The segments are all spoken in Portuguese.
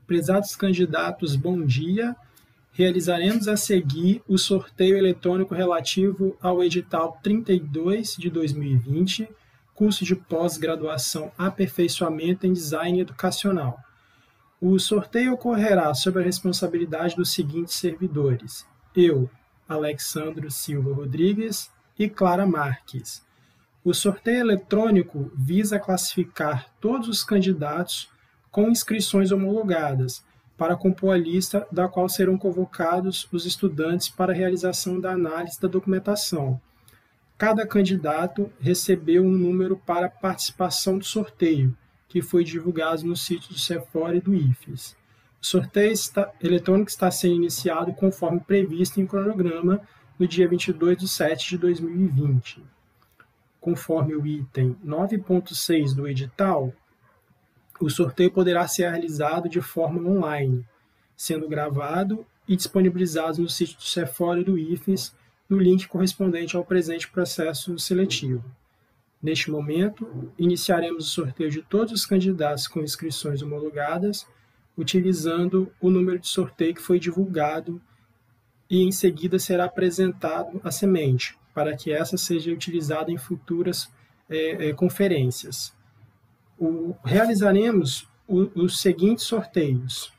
Prezados candidatos, bom dia. Realizaremos a seguir o sorteio eletrônico relativo ao edital 32 de 2020, curso de pós-graduação Aperfeiçoamento em Design Educacional. O sorteio ocorrerá sob a responsabilidade dos seguintes servidores: eu, Alexandro Silva Rodrigues e Clara Marques. O sorteio eletrônico visa classificar todos os candidatos com inscrições homologadas, para compor a lista da qual serão convocados os estudantes para a realização da análise da documentação. Cada candidato recebeu um número para participação do sorteio, que foi divulgado no sítio do Cefor e do IFES. O sorteio eletrônico está sendo iniciado conforme previsto em cronograma no dia 22/7/2020. Conforme o item 9.6 do edital, o sorteio poderá ser realizado de forma online, sendo gravado e disponibilizado no sítio do Cefor e do IFES, no link correspondente ao presente processo seletivo. Neste momento, iniciaremos o sorteio de todos os candidatos com inscrições homologadas, utilizando o número de sorteio que foi divulgado, e em seguida será apresentado a semente, para que essa seja utilizada em futuras conferências. Realizaremos os seguintes sorteios: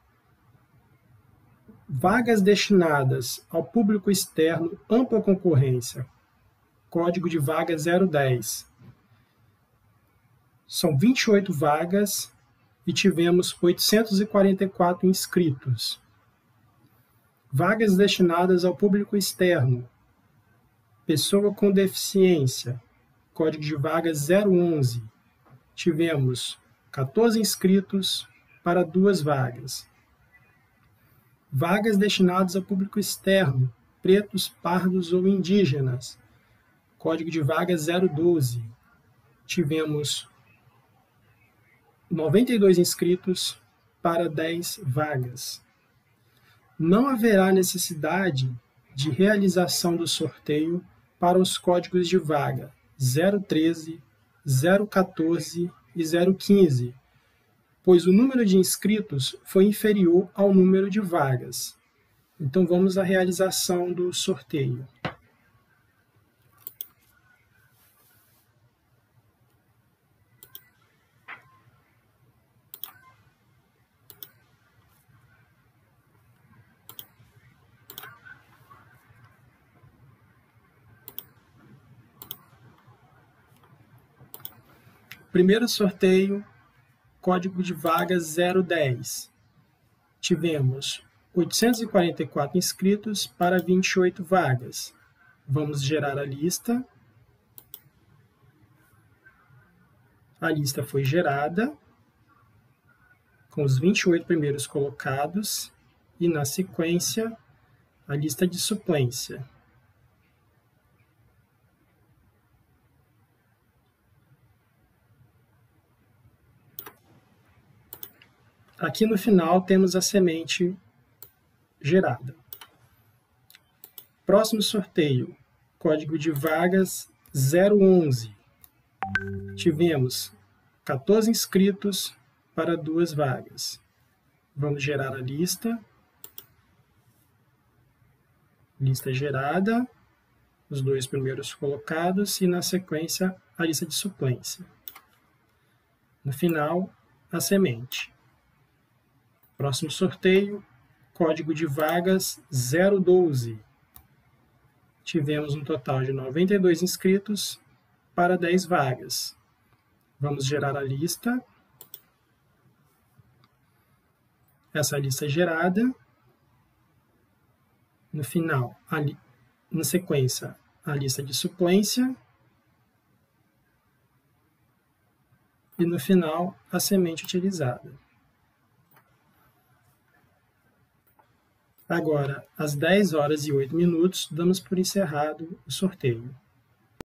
vagas destinadas ao público externo, ampla concorrência, código de vaga 010. São 28 vagas e tivemos 844 inscritos. Vagas destinadas ao público externo, pessoa com deficiência, código de vaga 011. Tivemos 14 inscritos para 2 vagas. Vagas destinadas ao público externo, pretos, pardos ou indígenas, código de vaga 012. Tivemos 92 inscritos para 10 vagas. Não haverá necessidade de realização do sorteio para os códigos de vaga 013, 014 e 015, pois o número de inscritos foi inferior ao número de vagas. Então vamos à realização do sorteio. Primeiro sorteio, código de vaga 010. Tivemos 844 inscritos para 28 vagas. Vamos gerar a lista. A lista foi gerada com os 28 primeiros colocados e, na sequência, a lista de suplência. Aqui no final temos a semente gerada. Próximo sorteio, código de vagas 011. Tivemos 14 inscritos para 2 vagas. Vamos gerar a lista. Lista gerada, os 2 primeiros colocados e, na sequência, a lista de suplência. No final, a semente. Próximo sorteio, código de vagas 012. Tivemos um total de 92 inscritos para 10 vagas. Vamos gerar a lista. Essa lista é gerada. No final, na sequência, a lista de suplência. E no final, a semente utilizada. Agora, às 10h08, damos por encerrado o sorteio.